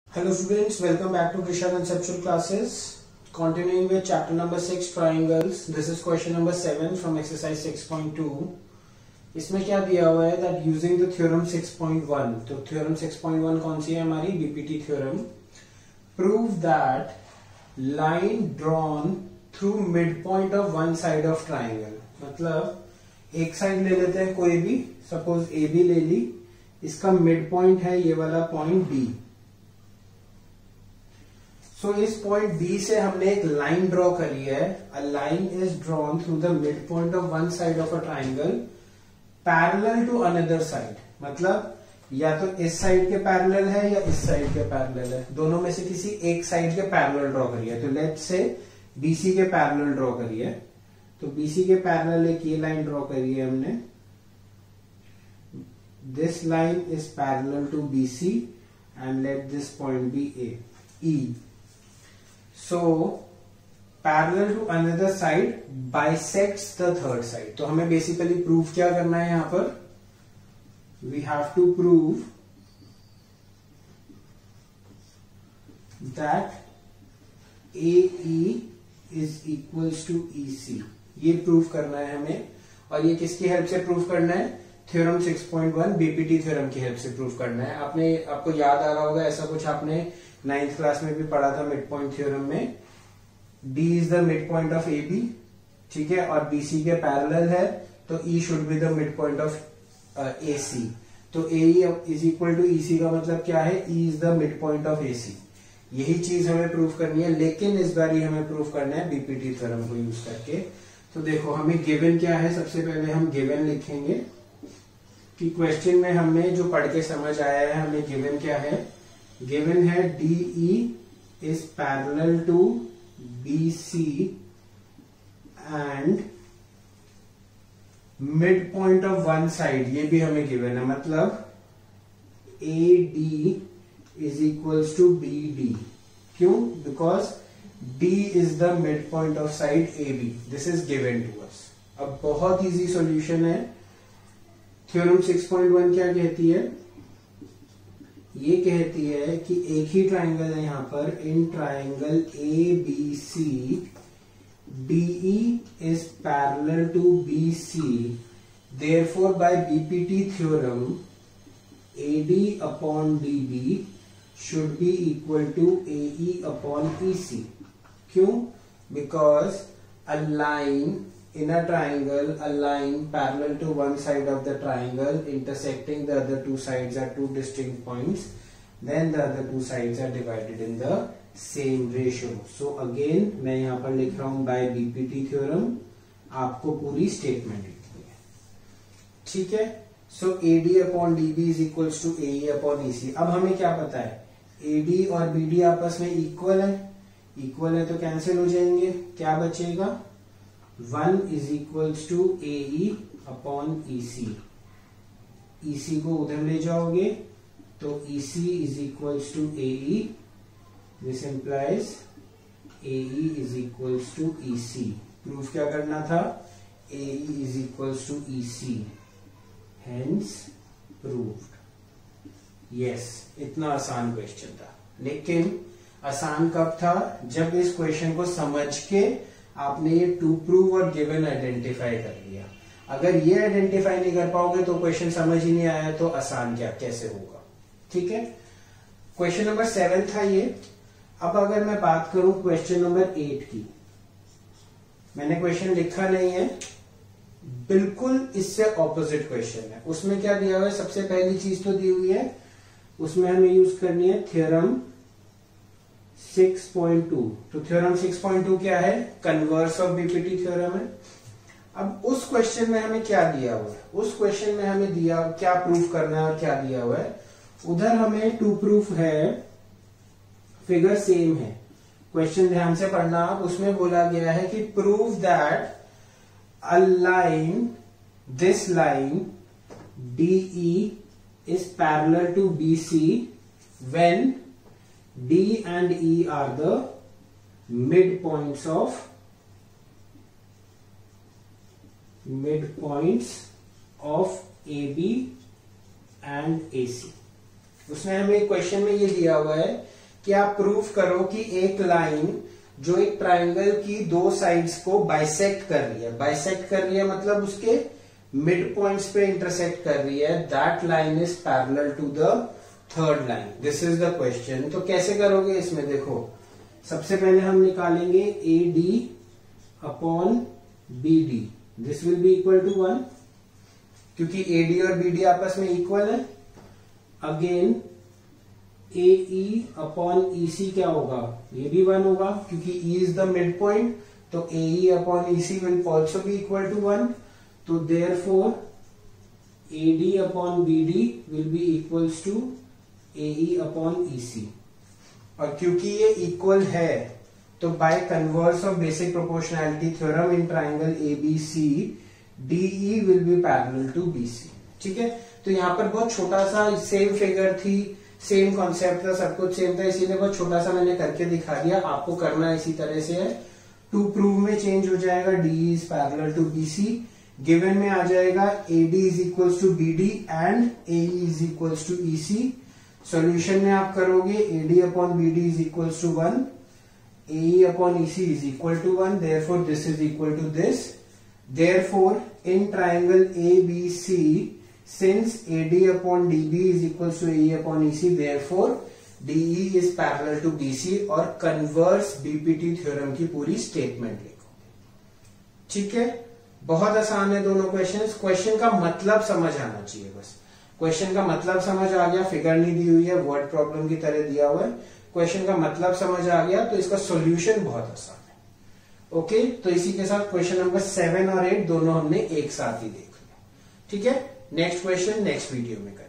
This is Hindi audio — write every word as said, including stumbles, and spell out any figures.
Hello students, welcome back to Krisha Conceptual Classes. Continuing with chapter number six, triangles. This is question number seven from exercise six point two. इसमें क्या दिया हुआ है that using the theorem six point one. तो theorem six point one कौन सी है हमारी? B P T theorem. Prove that line drawn through midpoint of one side of triangle. मतलब एक साइड ले लेते हैं कोई भी, सपोज A B ले ली, इसका मिड पॉइंट है ये वाला पॉइंट B. सो so, इस पॉइंट बी से हमने एक लाइन ड्रॉ करी है. A line is drawn through the mid point of one side of a triangle parallel to another side. मतलब या तो इस साइड के पैरेलल है या इस साइड के पैरेलल है, दोनों में से किसी एक साइड के पैरेलल ड्रॉ करी है. तो लेट्स से बीसी के पैरेलल ड्रॉ करी है. तो बीसी के पैरेलल एक ये लाइन ड्रॉ करी है हमने. This line is parallel to BC and let this point be A E. So, parallel to another side bisects the third side. तो हमें बेसिकली प्रूव क्या करना है यहां पर? We have to prove that A E is equals to E C. ये प्रूव करना है हमें. और ये किसकी हेल्प से प्रूव करना है? Theorem six point one BPT theorem की हेल्प से प्रूव करना है. आपने आपको याद आ रहा होगा, ऐसा कुछ आपने नाइन्थ क्लास में भी पढ़ा था मिड पॉइंट थ्योरम में. D is the mid point of A B, ठीक है, और B C के पैरेलल है, तो E should be the mid point of A C. तो A E is equal to E C का मतलब क्या है? E is the mid point of A C. यही चीज हमें प्रूव करनी है, लेकिन इस बार ही हमें प्रूव करना है बीपीटी थ्योरम को यूज करके. तो देखो हमें गिवन क्या है. सबसे पहले हम गिवन लिखेंगे कि क्वेश्चन में हमें जो पढ़ के समझ आया है, हमें गिवन क्या है. गिवन है D E is parallel to B C and midpoint of one side. ये भी हमें गिवन है. मतलब A D is equals to B D. क्यों? Because D is the midpoint of side A B. This is given to us. अब बहुत इजी सॉल्यूशन है. थ्योरम सिक्स पॉइंट वन क्या कहती है? ये कहती है कि एक ही ट्राइंगल है यहां पर. In triangle A B C DE is parallel to B C. Therefore by BPT theorem AD upon DB should be equal to AE upon EC. क्यों? Because a line in a triangle, a line parallel to one side of the triangle intersecting the other two sides at two distinct points, then the other two sides are divided in the same ratio. So again मैं यहाँ पर लिख रहा हूं by B P T theorem. आपको पूरी स्टेटमेंट लिखनी है, ठीक है. So A D upon D B is equals to A E upon E C. अब हमें क्या पता है? A D और B D आपस में इक्वल है. इक्वल है तो कैंसिल हो जाएंगे. क्या बचेगा? One is equals to A E upon E C. E C को उधर ले जाओगे तो E C is equals to A E. This implies A E is equals to E C. Proof क्या करना था? A E is equals to E C. Hence proved. Yes, इतना आसान क्वेश्चन था. लेकिन आसान कब था? जब इस क्वेश्चन को समझ के आपने ये टू प्रूव और गिवन आइडेंटिफाई कर लिया. अगर ये आइडेंटिफाई नहीं कर पाओगे तो क्वेश्चन समझ ही नहीं आया, तो आसान क्या कैसे होगा. ठीक है. क्वेश्चन नंबर सेवन था ये. अब अगर मैं बात करूं क्वेश्चन नंबर एट की, मैंने क्वेश्चन लिखा नहीं है, बिल्कुल इससे ऑपोजिट क्वेश्चन है. उसमें क्या दिया हुआ है? सबसे पहली चीज तो दी हुई है, उसमें हमें यूज करनी है थ्योरम सिक्स पॉइंट टू. तो थ्योरम सिक्स पॉइंट टू क्या है? कन्वर्स ऑफ बीपीटी थ्योरम है. अब उस क्वेश्चन में हमें क्या दिया हुआ है? उस क्वेश्चन में हमें दिया क्या प्रूफ करना है और क्या दिया हुआ है? उधर हमें टू प्रूफ है, फिगर सेम है. क्वेश्चन ध्यान से पढ़ना आप. उसमें बोला गया है कि prove that a line, this line DE is parallel to BC when D and E are the midpoints of midpoints of A B and A C. उसने हमें क्वेश्चन में ये दिया हुआ है कि आप प्रूव करो कि एक लाइन जो एक ट्राइंगल की दो साइड्स को बाइसेक्ट कर रही है, बाइसेक्ट कर रही है मतलब उसके मिड पॉइंट्स पे इंटरसेक्ट कर रही है, that line is parallel to the third line. This is the question. तो कैसे करोगे इसमें, देखो सबसे पहले हम निकालेंगे A D upon B D, this will be equal to one, क्योंकि ए डी और बी डी आपस में इक्वल है। अगेन ए ई अपॉन ई सी क्या होगा, ये भी वन होगा क्योंकि E is the mid point, तो A E upon E C will also be equal to one. तो therefore A D upon B D will be equals to A E upon E C. और क्योंकि ये इक्वल है तो by converse of basic proportionality theorem in triangle A B C DE will be parallel to B C. ठीक है, तो यहां पर बहुत छोटा सा सेम फिगर थी, सेम कॉन्सेप्ट था, सब कुछ सेम था, इसीलिए बहुत छोटा सा मैंने करके दिखा दिया। आपको करना इसी तरह से है। टू प्रूव में चेंज हो जाएगा, D is parallel to B C. Given में आ जाएगा A D is equals to B D and A is equals to E C. Solution में आप करोगे A D upon B D is equals to one, A E upon E C is equal to one, therefore this is equal to this. Therefore in triangle A B C, since A D upon D B is equals to A E upon E C, therefore D E is parallel to B C, और converse B P T theorem की पूरी स्टेटमेंट लिखो। ठीक है, बहुत आसान है दोनों क्वेश्चंस। क्वेश्चन का मतलब समझ आना चाहिए बस। क्वेश्चन का मतलब समझ आ गया, फिगर नहीं दी हुई है, वर्ड प्रॉब्लम की तरह दिया हुआ है, क्वेश्चन का मतलब समझ आ गया तो इसका सॉल्यूशन बहुत आसान है। ओके, तो इसी के साथ क्वेश्चन नंबर सेवन और एट दोनों हमने एक साथ ही देख लिया। ठीक है, नेक्स्ट क्वेश्चन नेक्स्ट वीडियो में।